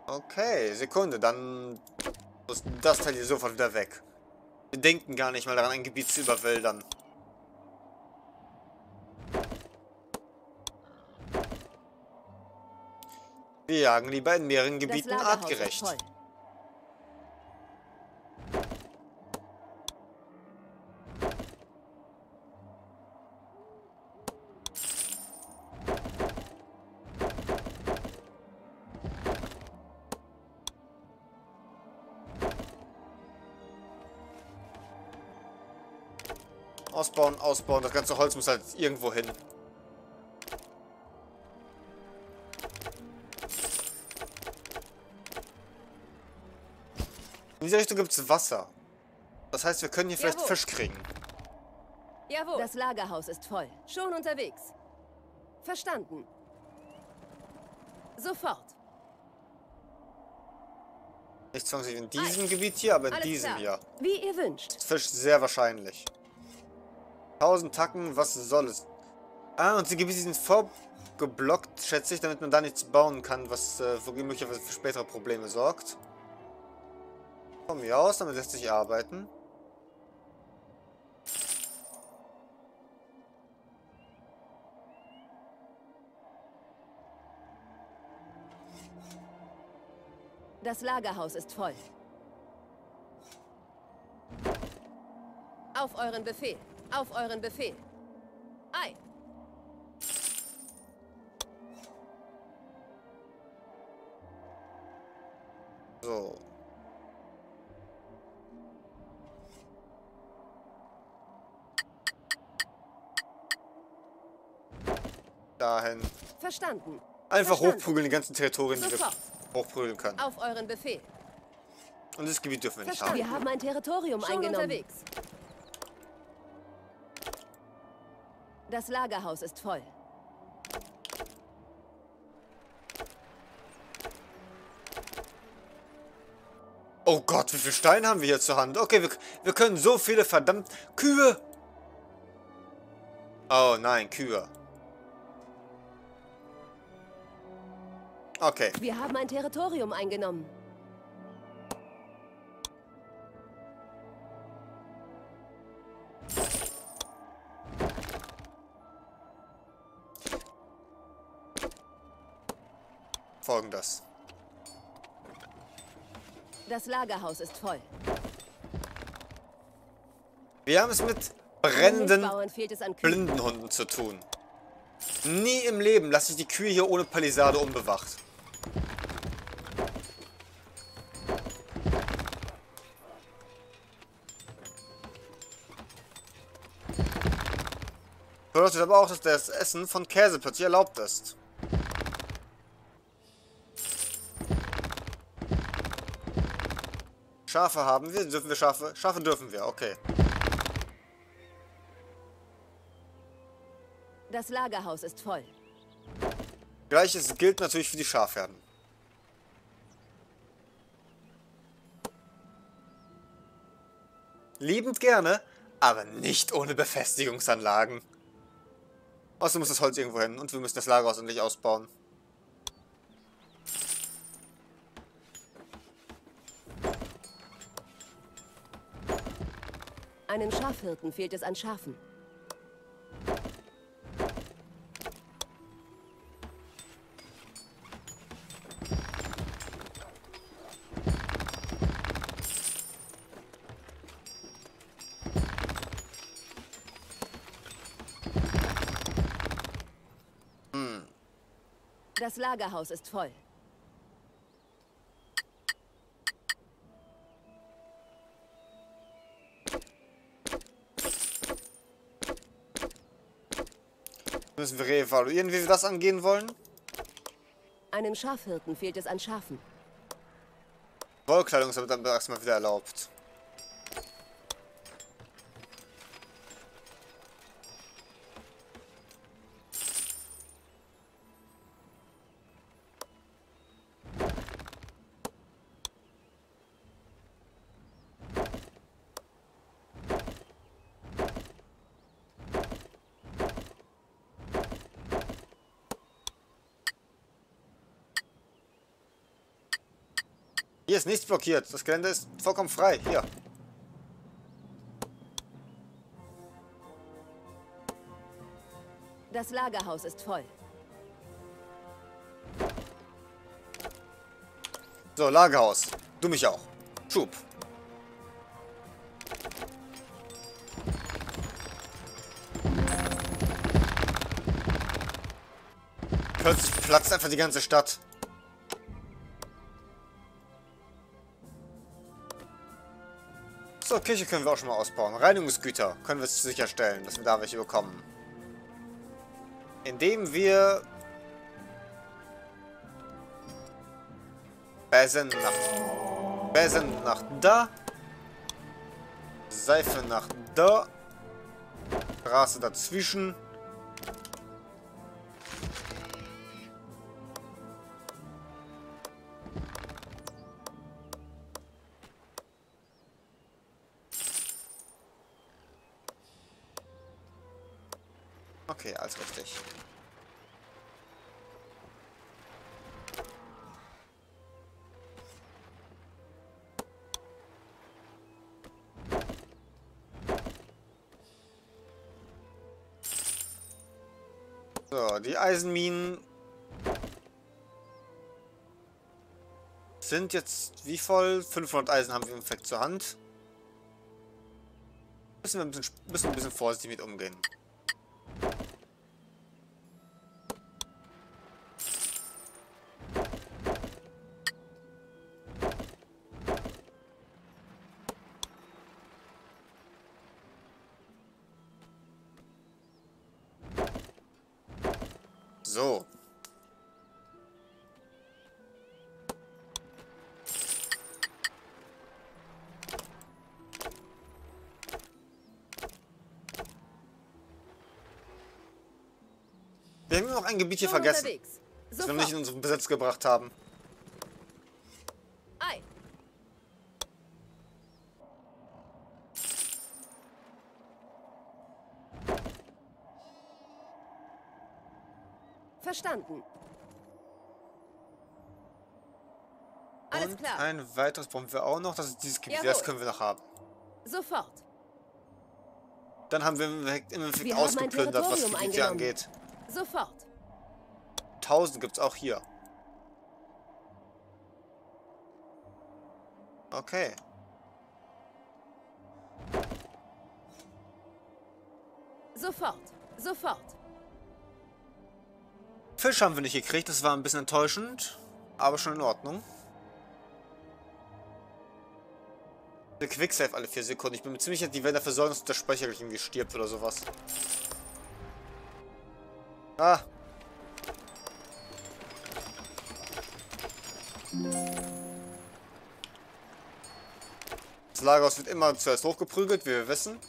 Okay, Sekunde, dann muss das Teil hier sofort wieder weg. Wir denken gar nicht mal daran, ein Gebiet zu überwildern. Wir jagen lieber in mehreren Gebieten artgerecht. Ausbauen, ausbauen. Das ganze Holz muss halt irgendwo hin. In dieser Richtung gibt es Wasser. Das heißt, wir können hier vielleicht Fisch kriegen. Jawohl. Das Lagerhaus ist voll. Schon unterwegs. Verstanden. Sofort. Nicht zwangsläufig in diesem Gebiet hier, aber in diesem hier. Wie ihr wünscht. Fisch sehr wahrscheinlich. 1000 Tacken, was soll es? Ah, und die Gebiete sind vorgeblockt, schätze ich, damit man da nichts bauen kann, was möglicherweise für spätere Probleme sorgt. Von mir aus, damit lässt sich arbeiten. Das Lagerhaus ist voll. Auf euren Befehl. Auf euren Befehl. Ei. So. Dahin. Verstanden. Einfach hochprügeln, die ganzen Territorien, die wir Sofort. hochprügeln können. Auf euren Befehl. Und das Gebiet dürfen wir nicht haben. Wir haben ein Territorium eingenommen. Unterwegs. Das Lagerhaus ist voll. Oh Gott, wie viel Stein haben wir hier zur Hand? Okay, wir können so viele verdammt... Kühe! Oh nein, Kühe. Okay. Wir haben ein Territorium eingenommen. Folgendes. Das Lagerhaus ist voll. Wir haben es mit brennenden blinden Hunden zu tun. Nie im Leben lasse ich die Kühe hier ohne Palisade unbewacht. Bedeutet aber auch, dass das Essen von Käse plötzlich erlaubt ist. Schafe haben wir. Dürfen wir Schafe? Schafe dürfen wir, okay. Das Lagerhaus ist voll. Gleiches gilt natürlich für die Schafherden. Liebend gerne, aber nicht ohne Befestigungsanlagen. Außerdem muss das Holz irgendwo hin und wir müssen das Lagerhaus endlich ausbauen. Einem Schafhirten fehlt es an Schafen. Das Lagerhaus ist voll. Müssen wir reevaluieren, wie wir das angehen wollen? Einem Schafhirten fehlt es an Schafen. Wollkleidung ist aber dann erstmal wieder erlaubt. Hier ist nichts blockiert. Das Gelände ist vollkommen frei. Hier. Das Lagerhaus ist voll. So, Lagerhaus. Du mich auch. Schub. Plötzlich platzt einfach die ganze Stadt. So, Kirche können wir auch schon mal ausbauen. Reinigungsgüter können wir sicherstellen, dass wir da welche bekommen. Indem wir Besen nach da. Seife nach da. Straße dazwischen. Okay, alles richtig. So, die Eisenminen sind jetzt wie voll? 500 Eisen haben wir im Endeffekt zur Hand. Müssen wir ein bisschen vorsichtig mit umgehen. So. Wir haben noch ein Gebiet hier vergessen, das wir noch nicht in unseren Besitz gebracht haben. Ei. Verstanden. Alles Und klar. ein weiteres brauchen wir auch noch. Das ist dieses Gebiet. Jawohl. Das können wir noch haben. Sofort. Dann haben wir im Endeffekt Wir haben ein ausgeplündert, was Territorium Gebiete eingenommen. angeht. Sofort. 1000 gibt es auch hier. Okay. Sofort. Sofort. Fisch haben wir nicht gekriegt. Das war ein bisschen enttäuschend. Aber schon in Ordnung. Der Quicksave alle 4 Sekunden. Ich bin mir ziemlich sicher, die werden dafür sorgen, dass der Speicher gleich irgendwie stirbt oder sowas. Ah. Das Lagerhaus wird immer zuerst hochgeprügelt, wie wir wissen.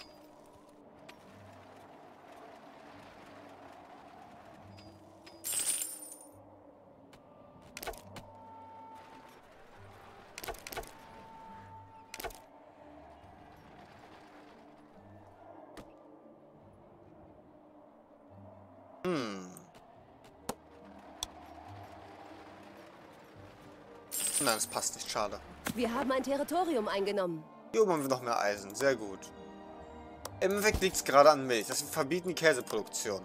Nein, das passt nicht. Schade. Wir haben ein Territorium eingenommen. Hier oben haben wir noch mehr Eisen. Sehr gut. Im Endeffekt liegt es gerade an Milch. Das wir verbieten die Käseproduktion.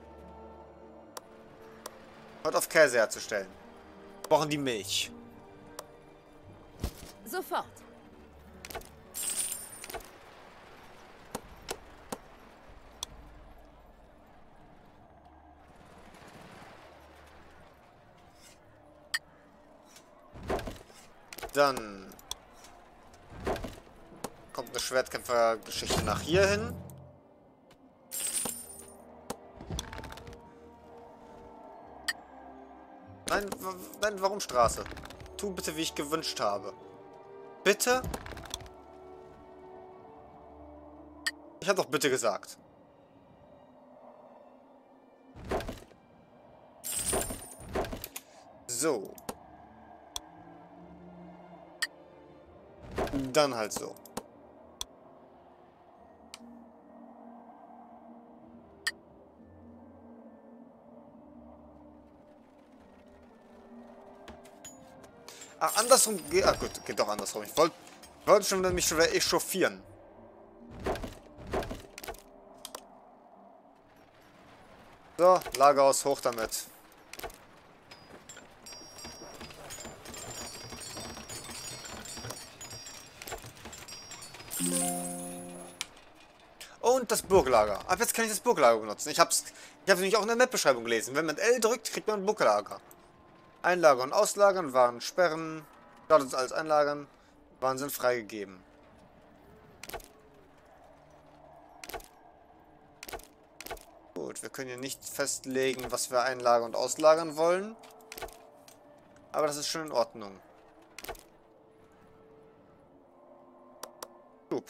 Hört auf, Käse herzustellen. Wir brauchen die Milch. Sofort. Dann kommt eine Schwertkämpfergeschichte nach hier hin. Nein, nein, warum Straße? Tu bitte, wie ich gewünscht habe. Bitte? Ich habe doch bitte gesagt. So. Dann halt so. Ach, andersrum geht... Ah gut, geht doch andersrum. Ich wollte schon mich schon wieder echauffieren. So, Lagerhaus hoch damit. Und das Burglager. Ab jetzt kann ich das Burglager benutzen. Ich hab's nämlich auch in der Map-Beschreibung gelesen. Wenn man L drückt, kriegt man ein Burglager. Einlagern und auslagern, Waren sperren, startet alles einlagern, Waren sind freigegeben. Gut, wir können hier nicht festlegen, was wir einlagern und auslagern wollen. Aber das ist schon in Ordnung. Gut.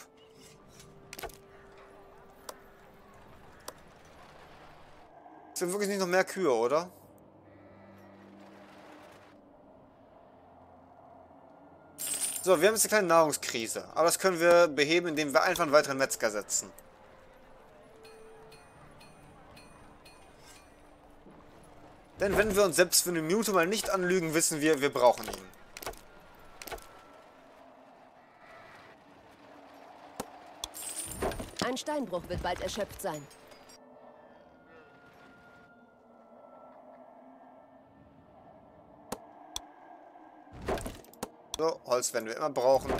Sind wirklich nicht noch mehr Kühe, oder? So, wir haben jetzt eine kleine Nahrungskrise. Aber das können wir beheben, indem wir einfach einen weiteren Metzger setzen. Denn wenn wir uns selbst für eine Minute mal nicht anlügen, wissen wir brauchen ihn. Ein Steinbruch wird bald erschöpft sein. So, Holz werden wir immer brauchen.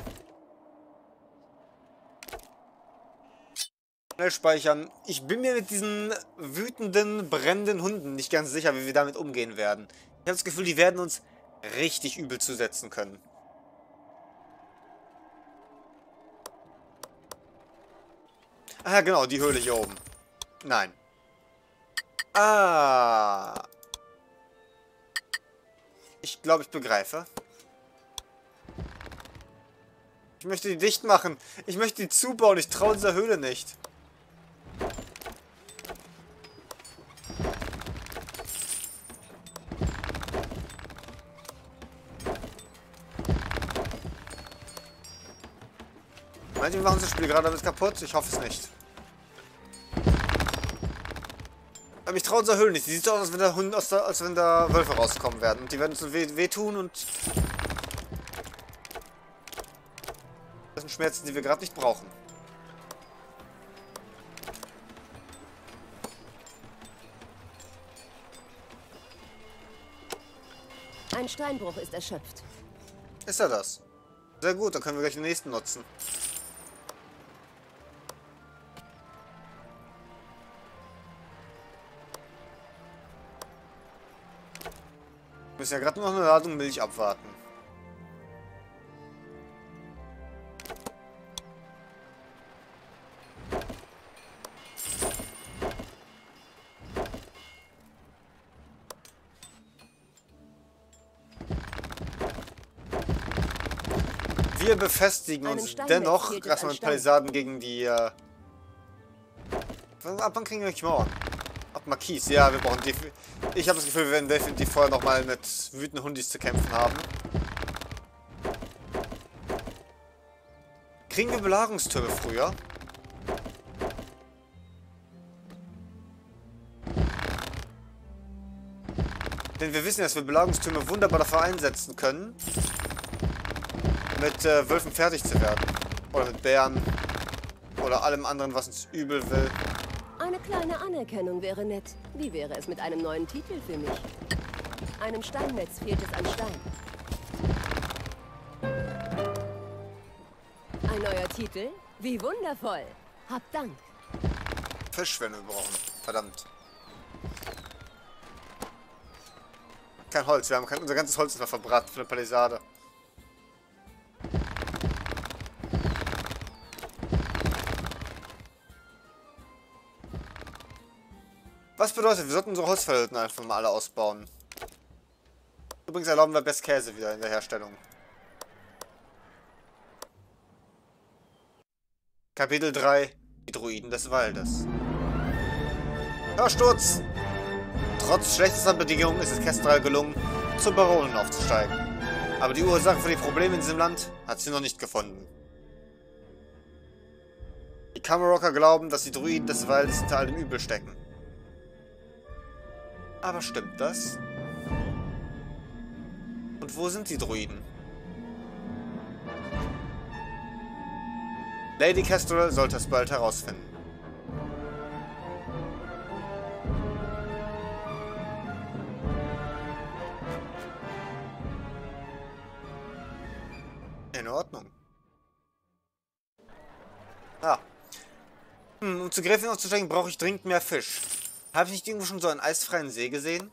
Schnell speichern. Ich bin mir mit diesen wütenden, brennenden Hunden nicht ganz sicher, wie wir damit umgehen werden. Ich habe das Gefühl, die werden uns richtig übel zusetzen können. Ah ja, genau, die Höhle hier oben. Nein. Ah. Ich glaube, ich begreife. Ich möchte die dicht machen. Ich möchte die zubauen. Ich traue dieser Höhle nicht. Meint ihr, wir machen das Spiel gerade damit kaputt? Ich hoffe es nicht. Aber ich traue unserer Höhle nicht. Die sieht so aus, als wenn da Hunde als wenn da Wölfe rauskommen werden. Und die werden uns wehtun und... Das sind Schmerzen, die wir gerade nicht brauchen. Ein Steinbruch ist erschöpft. Ist er das? Sehr gut, dann können wir gleich den nächsten nutzen. Wir müssen ja gerade nur noch eine Ladung Milch abwarten. Wir befestigen uns dennoch erstmal mit Palisaden gegen die... Ab wann kriegen wir eigentlich Mauern? Ab Marquis, ja, wir brauchen definitiv... Ich habe das Gefühl, wir werden definitiv vorher nochmal mit wütenden Hundis zu kämpfen haben. Kriegen wir Belagerungstürme früher? Denn wir wissen, dass wir Belagerungstürme wunderbar dafür einsetzen können, mit Wölfen fertig zu werden. Oder mit Bären. Oder allem anderen, was uns übel will. Eine kleine Anerkennung wäre nett. Wie wäre es mit einem neuen Titel für mich? Einem Steinmetz fehlt es an Stein. Ein neuer Titel? Wie wundervoll. Hab Dank. Fisch werden wir brauchen. Verdammt. Kein Holz. Wir haben unser ganzes Holz ist noch verbrannt für eine Palisade. Was bedeutet, wir sollten unsere Holzverhältnisse einfach mal alle ausbauen. Übrigens erlauben wir Best Käse wieder in der Herstellung. Kapitel 3. Die Druiden des Waldes. Hörsturz! Trotz schlechtester Bedingungen ist es Kestrel gelungen, zur Baronin aufzusteigen. Aber die Ursache für die Probleme in diesem Land hat sie noch nicht gefunden. Die Kamerocker glauben, dass die Druiden des Waldes hinter all dem Übel stecken. Aber stimmt das? Und wo sind die Druiden? Lady Kestrel sollte es bald herausfinden. In Ordnung. Ah. Um zu Gräfin aufzusteigen, brauche ich dringend mehr Fisch. Habe ich nicht irgendwo schon so einen eisfreien See gesehen?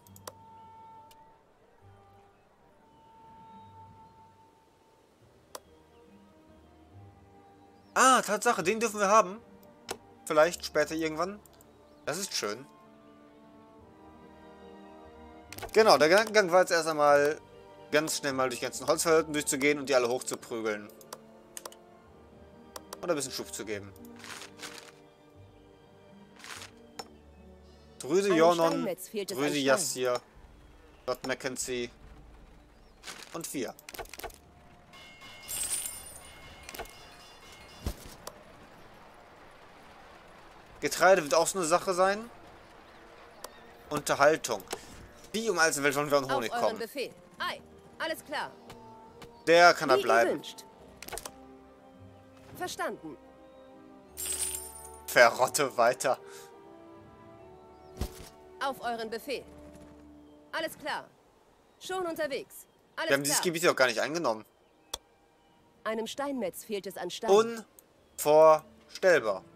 Ah, Tatsache, den dürfen wir haben. Vielleicht später irgendwann. Das ist schön. Genau, der Gedankengang war jetzt erst einmal ganz schnell mal durch die ganzen Holzverhältnisse durchzugehen und die alle hochzuprügeln. Und ein bisschen Schub zu geben. Drüse Jornon, Drüse Yassir, Lord Mackenzie und wir. Getreide wird auch so eine Sache sein. Unterhaltung. Wie um alles in der Welt wollen wir an Honig kommen? Befehl. Ei, alles klar. Der kann da bleiben. Verstanden. Verrotte weiter. Auf euren Befehl. Alles klar. Schon unterwegs. Alles Wir haben klar. dieses Gebiet auch gar nicht eingenommen. Einem Steinmetz fehlt es an Stein. Unvorstellbar.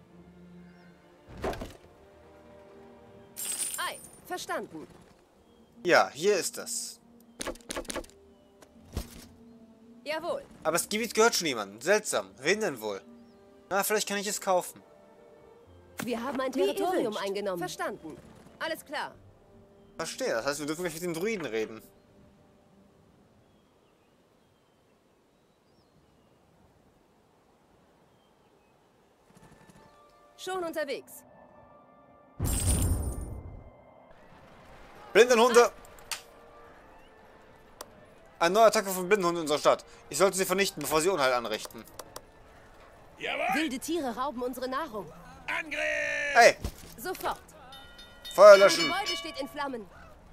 Ei, verstanden. Ja, hier ist das. Jawohl. Aber das Gebiet gehört schon jemandem. Seltsam. Wen denn wohl? Na, vielleicht kann ich es kaufen. Wir haben ein Territorium eingenommen. Verstanden. Alles klar. Verstehe. Das heißt, wir dürfen gleich mit den Druiden reden. Schon unterwegs. Blindenhunde! Eine neue Attacke von Blindenhunden in unserer Stadt. Ich sollte sie vernichten, bevor sie Unheil anrichten. Jawohl! Wilde Tiere rauben unsere Nahrung. Angriff! Hey! Sofort. Feuer Ein löschen! Gebäude steht in Flammen.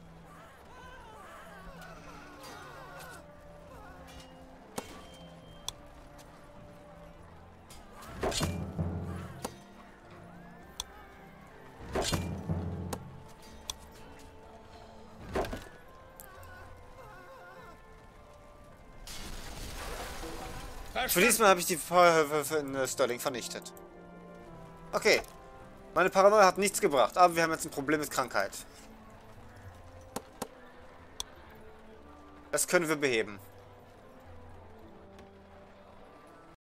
Für diesmal habe ich die Feuerhöfe in Sterling vernichtet. Okay. Meine Paranoia hat nichts gebracht, aber wir haben jetzt ein Problem mit Krankheit. Das können wir beheben.